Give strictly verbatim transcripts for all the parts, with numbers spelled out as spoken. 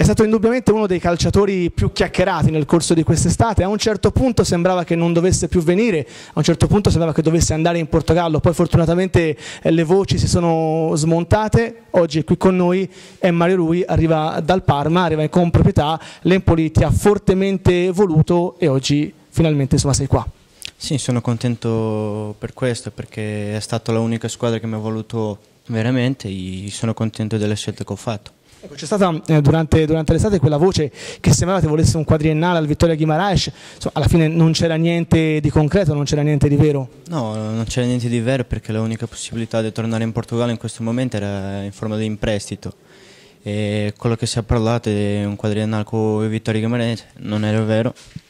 stato indubbiamente uno dei calciatori più chiacchierati nel corso di quest'estate. A un certo punto sembrava che non dovesse più venire, a un certo punto sembrava che dovesse andare in Portogallo, poi fortunatamente eh, le voci si sono smontate. Oggi è qui con noi, è Mario Rui, arriva dal Parma, arriva con proprietà, l'Empoli ti ha fortemente voluto e oggi finalmente insomma sei qua. Sì, sono contento per questo, perché è stata l'unica squadra che mi ha voluto veramente e sono contento delle scelte che ho fatto. Ecco, c'è stata eh, durante, durante l'estate quella voce che sembrava che volesse un quadriennale al Vittoria Guimaraes, insomma, alla fine non c'era niente di concreto, non c'era niente di vero. No, non c'era niente di vero, perché l'unica possibilità di tornare in Portogallo in questo momento era in forma di imprestito. E quello che si è parlato è un quadriennale con il Vittoria Guimaraes, non era vero.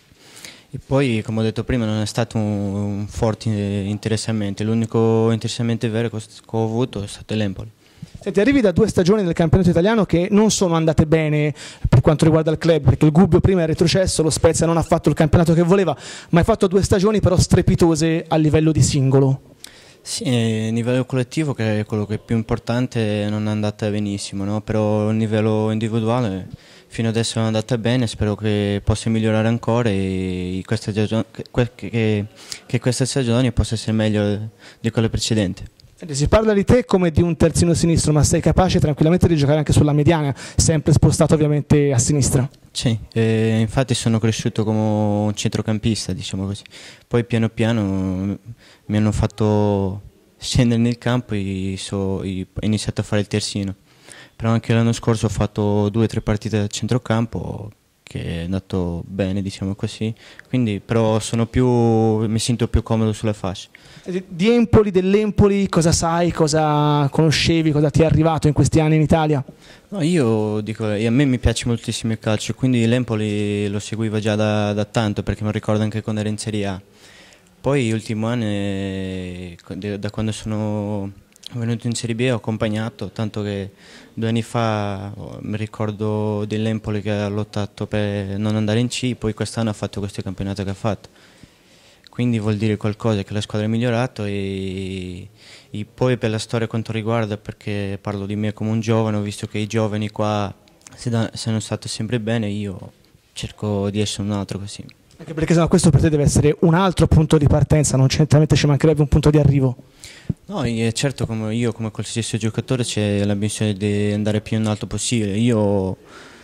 E poi, come ho detto prima, non è stato un, un forte interessamento, l'unico interessamento vero che ho avuto è stato l'Empoli. Senti, arrivi da due stagioni del campionato italiano che non sono andate bene per quanto riguarda il club, perché il Gubbio prima è retrocesso, lo Spezia non ha fatto il campionato che voleva, ma hai fatto due stagioni però strepitose a livello di singolo. Sì, a livello collettivo, che è quello che è più importante, non è andata benissimo, no? Però a livello individuale fino adesso è andata bene, spero che possa migliorare ancora e questa stagione, che, che questa stagione possa essere meglio di quella precedente. Si parla di te come di un terzino sinistro, ma sei capace tranquillamente di giocare anche sulla mediana, sempre spostato ovviamente a sinistra. Sì, eh, infatti sono cresciuto come un centrocampista, diciamo così. Poi piano piano mi hanno fatto scendere nel campo e, so, e ho iniziato a fare il terzino. Però anche l'anno scorso ho fatto due o tre partite da centrocampo, che è andato bene, diciamo così, quindi però sono più, mi sento più comodo sulle fasce. Di Empoli, dell'Empoli, cosa sai, cosa conoscevi, cosa ti è arrivato in questi anni in Italia? No, io dico, a me mi piace moltissimo il calcio, quindi l'Empoli lo seguivo già da, da tanto, perché mi ricordo anche quando ero in Serie A. Poi gli ultimi anni, da quando sono venuto in Serie B, ho accompagnato, tanto che due anni fa mi ricordo dell'Empoli che ha lottato per non andare in C, poi quest'anno ha fatto questo campionato che ha fatto. Quindi vuol dire qualcosa, che la squadra è migliorato e, e poi per la storia quanto riguarda, perché parlo di me come un giovane, ho visto che i giovani qua sono stati sempre bene, io cerco di essere un altro così. Anche perché sennò questo per te deve essere un altro punto di partenza, non certamente ci mancherebbe un punto di arrivo. No, certo, come io come qualsiasi giocatore c'è l'ambizione di andare più in alto possibile, io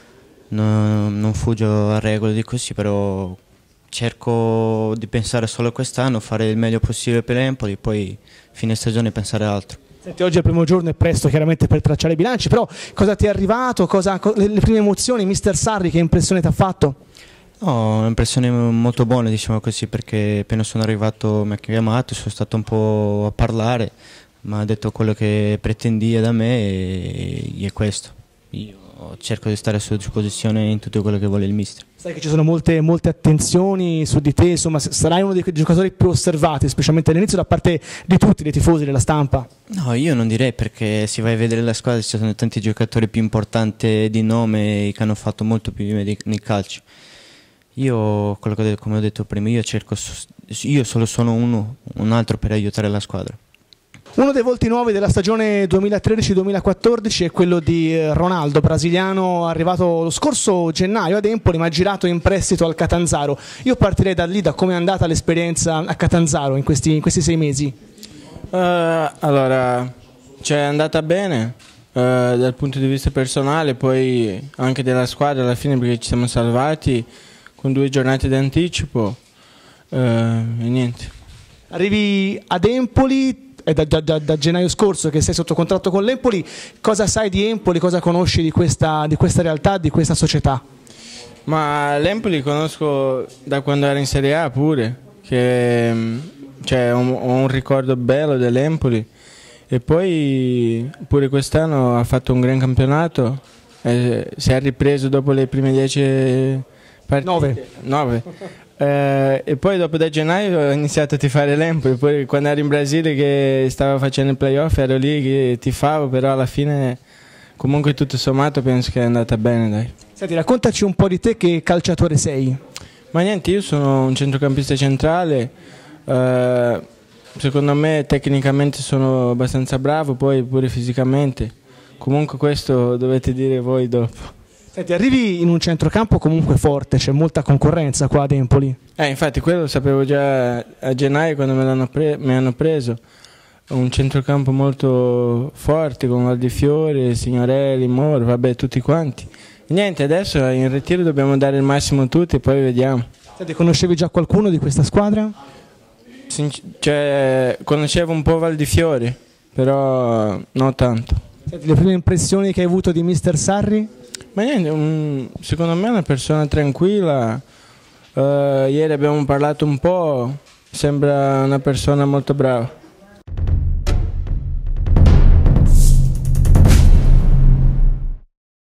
non, non fuggio a regole di così, però cerco di pensare solo a quest'anno, fare il meglio possibile per l'Empoli, poi fine stagione pensare a altro. Senti, oggi è il primo giorno, è presto chiaramente per tracciare i bilanci, però cosa ti è arrivato, cosa, le, le prime emozioni, mister Sarri, che impressione ti ha fatto? No, un'impressione molto buona, diciamo così, perché appena sono arrivato mi ha chiamato, sono stato un po' a parlare, mi ha detto quello che pretendia da me e, e è questo. Io cerco di stare a sua disposizione in tutto quello che vuole il mister. Sai che ci sono molte, molte attenzioni su di te, insomma sarai uno dei giocatori più osservati, specialmente all'inizio da parte di tutti, dei tifosi, della stampa. No, io non direi, perché se vai a vedere la squadra ci sono tanti giocatori più importanti di nome che hanno fatto molto più di me nel calcio. Io, quello che ho detto, come ho detto prima, io cerco, io solo sono uno, un altro per aiutare la squadra. Uno dei volti nuovi della stagione duemilatredici duemilaquattordici è quello di Ronaldo, brasiliano, arrivato lo scorso gennaio ad Empoli ma girato in prestito al Catanzaro. Io partirei da lì, da come è andata l'esperienza a Catanzaro in questi, in questi sei mesi. Uh, allora, cioè, è andata bene uh, dal punto di vista personale, poi anche della squadra alla fine, perché ci siamo salvati con due giornate d'anticipo uh, e niente. Arrivi ad Empoli. È da, da, da gennaio scorso che sei sotto contratto con l'Empoli, cosa sai di Empoli, cosa conosci di questa, di questa realtà, di questa società? Ma l'Empoli conosco da quando ero in Serie A pure, che cioè, ho, ho un ricordo bello dell'Empoli e poi pure quest'anno ha fatto un gran campionato, eh, si è ripreso dopo le prime dieci partite. Nove. Nove. Eh, e poi dopo da gennaio ho iniziato a tifare l'Empoli, poi quando ero in Brasile che stavo facendo il playoff ero lì che tifavo, però alla fine comunque tutto sommato penso che è andata bene, dai. Senti, raccontaci un po' di te, che calciatore sei? Ma niente, io sono un centrocampista centrale, eh, secondo me tecnicamente sono abbastanza bravo, poi pure fisicamente, comunque questo dovete dire voi dopo. Senti, arrivi in un centrocampo comunque forte, c'è molta concorrenza qua ad Empoli. Eh, infatti quello lo sapevo già a gennaio quando me l'hanno pre- mi hanno preso. Un centrocampo molto forte con Valdifiori, Signorelli, Moro, vabbè tutti quanti. E niente, adesso in ritiro dobbiamo dare il massimo tutti e poi vediamo. Senti, conoscevi già qualcuno di questa squadra? Sinc- cioè, conoscevo un po' Valdifiori, però non tanto. Senti, le prime impressioni che hai avuto di mister Sarri? Ma niente, un, secondo me è una persona tranquilla, uh, ieri abbiamo parlato un po', sembra una persona molto brava.